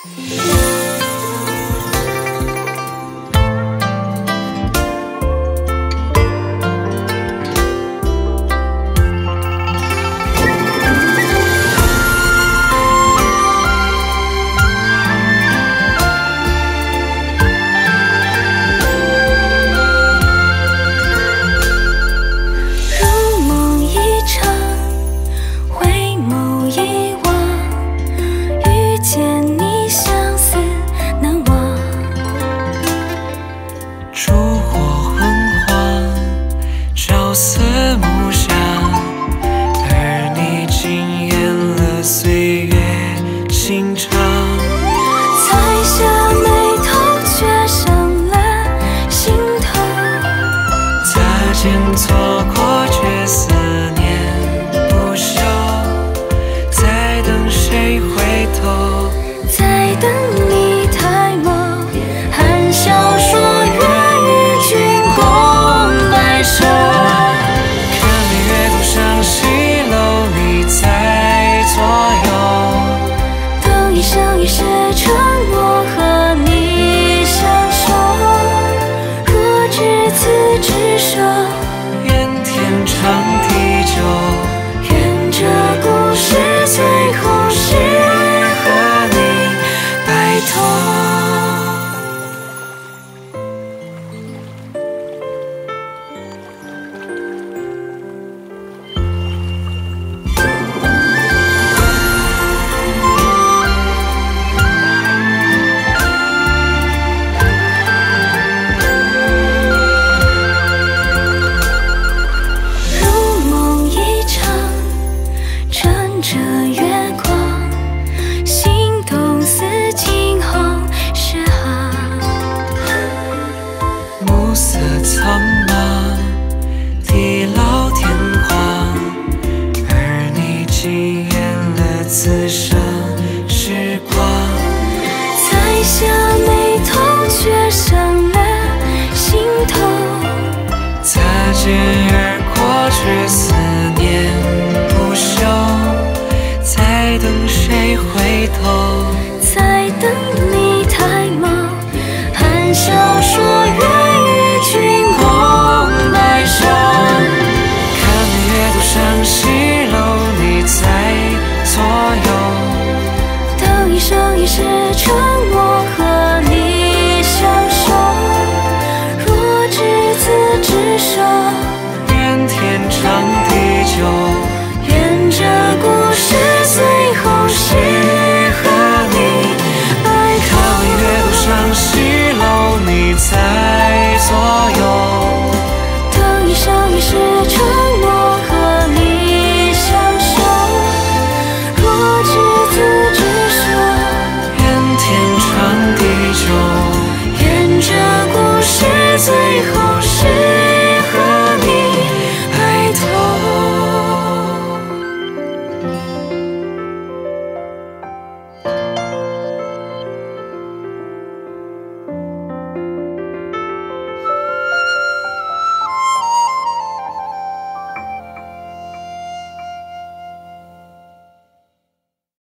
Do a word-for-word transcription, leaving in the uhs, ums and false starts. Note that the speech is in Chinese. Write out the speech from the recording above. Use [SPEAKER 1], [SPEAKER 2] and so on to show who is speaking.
[SPEAKER 1] 四目相，而你惊艳了岁月心肠。
[SPEAKER 2] 才下眉头，却上了心头。
[SPEAKER 1] 擦肩错过，却思念不休。在等谁回头？
[SPEAKER 2] 在等你抬眸，含笑说愿与君共白首。一世承诺和你相守，若执子之手，
[SPEAKER 1] 愿天长地久，
[SPEAKER 2] 愿这故事最后是和你白头。这月光，心动似惊鸿诗行。
[SPEAKER 1] 暮色苍茫，地老天荒，而你惊艳了此生时光。
[SPEAKER 2] 才下眉头，却上了心头。
[SPEAKER 1] 擦肩而过，却思念不休。在等谁回头？
[SPEAKER 2] 在等你抬眸，含笑说愿与君共白首。
[SPEAKER 1] 看月独上西楼，你在左右。
[SPEAKER 2] 等一生一世承诺和你相守，若执子之手，
[SPEAKER 1] 愿天长地久，
[SPEAKER 2] 愿这故事最后是和你白头。
[SPEAKER 1] 看月独上西楼，你在左右。
[SPEAKER 2] 等一生一世承诺和你相守，若执子之手，
[SPEAKER 1] 愿天长地久，
[SPEAKER 2] 愿这故事最后